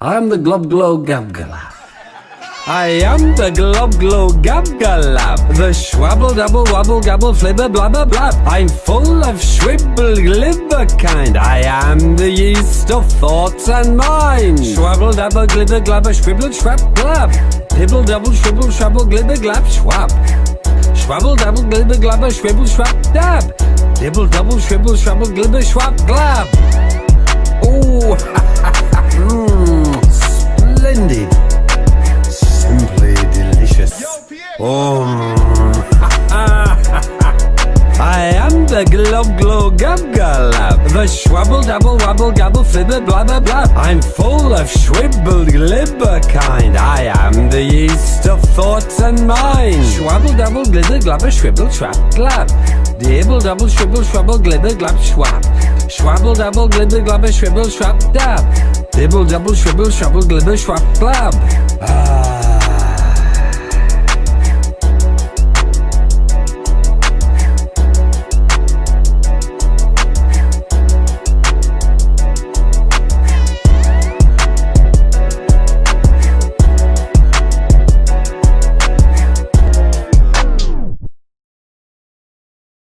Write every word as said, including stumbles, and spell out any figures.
I am the Glub Glow Gabgalab. I am the Glub Glow Gabgalab, the Schwabble Double Wobble Gabble Flibber Blabber Blab. I'm full of Schwibble Glibber kind. I am the yeast of thoughts and mind. Schwabble Double Glibber Glabber Schwibble Schwab Blab. Dibble Double Schwibble Schwabble Glibber Glab Schwab. Schwabble Double Glibber Glabber Schwibble Schwab Dab. Dibble Double Schwibble Schwabble Glibber Schwab Glab. Oh, mmm, splendid. Simply delicious. Oh, I am the Glub Glow Gabgalab, the Schwabble Double Wobble Gabble Flibber Blabber Blab. I'm full of Schwibble Glibber kind. I am the yeast of thoughts and mind. Schwabble Double Glibber Glabber Schwibble Schwab Glab. Dibble Double Schwibble Schwabble Glibber Glab Schwab. Schwabble Double Glibber Glabber Schwibble Schwab Dab. Dibble Double Schwibble Schwabble Glibber Schwab Glab. Ah.